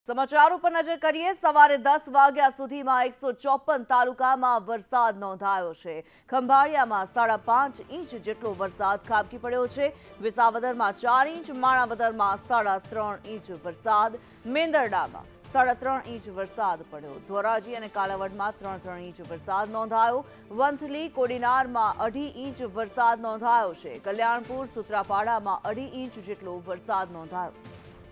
સમાચારો પર નજર કરીએ। સવારે 10 વાગ્યા સુધીમાં 154 તાલુકામાં વરસાદ નોંધાયો છે। ખંભાળિયામાં 5.5 ઇંચ જેટલો વરસાદ ખાબકી પડ્યો છે। વિસાવદરમાં 4 ઇંચ, માણાવદરમાં 3.5 ઇંચ વરસાદ, મેંદરડામાં 3.5 ઇંચ વરસાદ પડ્યો। ધોરાજી અને કાલાવડમાં 3.5 ઇંચ વરસાદ નોંધાયો। વંથલી કોડીનારમાં 2.5 ઇંચ વરસાદ નોંધાયો છે। કલ્યાણપુર સુત્રાપાડામાં 2.5 ઇંચ જેટલો વરસાદ નોંધાયો।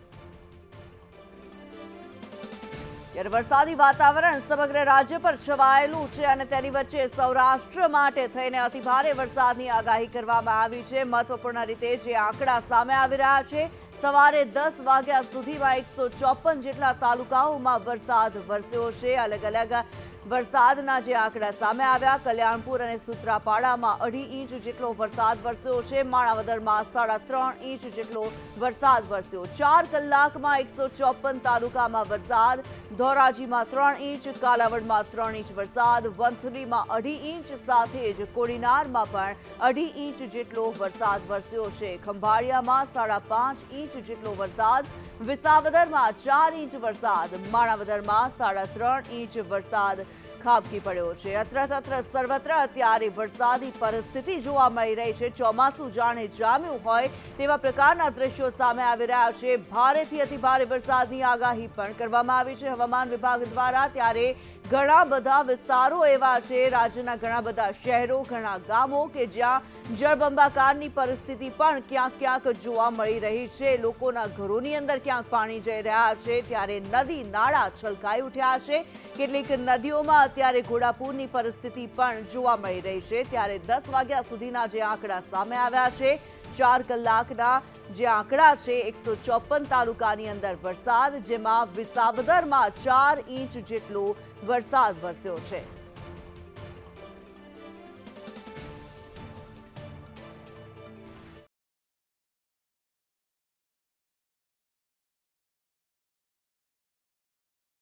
ત્યારે વરસાદી વાતાવરણ સમગ્ર રાજ્ય પર છવાયેલું છે અને તેની વચ્ચે સૌરાષ્ટ્ર માટે થઈને અતિભારે વરસાદની આગાહી કરવામાં આવી છે। મહત્વપૂર્ણ રીતે જે આંકડા સામે આવી રહ્યા છે, સવારે 10 વાગ્યા સુધીમાં 154 જેટલા તાલુકાઓમાં વરસાદ વરસ્યો છે। અલગ અલગ વરસાદના જે આંકડા સામે આવ્યા, કલ્યાણપુર અને સુત્રાપાડામાં 2.5 ઇંચ જેટલો વરસાદ વરસ્યો છે। માણાવદરમાં 3.5 ઇંચ જેટલો વરસાદ વરસ્યો। 4 કલાકમાં 154 તાલુકામાં વરસાદ, ધોરાજીમાં 3 ઇંચ, કાલાવડમાં 3 ઇંચ વરસાદ, વંથલીમાં 2.5 ઇંચ સાથે જ કોડીનારમાં પણ 2.5 ઇંચ જેટલો વરસાદ વરસ્યો છે। ખંભાળિયામાં 5.5 ઇંચ જેટલો વરસાદ, વિસાવદરમાં 4 ઇંચ વરસાદ, માણાવદરમાં 3.5 ઇંચ વરસાદ ખાબકી પડ્યો છે। અત્ર સર્વત્ર અત્યારે વરસાદી પરિસ્થિતિ જોવા મળી રહી છે। ચોમાસું જાણે જામ્યું હોય તેવા પ્રકારના દ્રશ્યો સામે આવી રહ્યા છે। ભારેથી અતિભારે વરસાદની આગાહી પણ કરવામાં આવી છે હવામાન વિભાગ દ્વારા। ત્યારે ઘણા બધા વિસ્તારો એવા છે, રાજ્યના ઘણા બધા શહેરો, ઘણા ગામો કે જ્યાં જળબંબાકારની પરિસ્થિતિ પણ ક્યાંક જોવા મળી રહી છે। લોકોના ઘરોની અંદર ક્યાંક પાણી જઈ રહ્યા છે, ત્યારે નદી નાળા છલકાઈ ઉઠ્યા છે। કેટલીક નદીઓમાં અત્યારે ઘોડાપૂરની પરિસ્થિતિ પણ જોવા મળી રહી છે। ત્યારે 10 વાગ્યા સુધીના જે આંકડા સામે આવ્યા છે, 4 કલાકના જે આંકડા છે, 154 તાલુકાની અંદર વરસાદ, જેમાં વિસાવદરમાં 4 ઇંચ જેટલો વરસાદ વરસ્યો છે।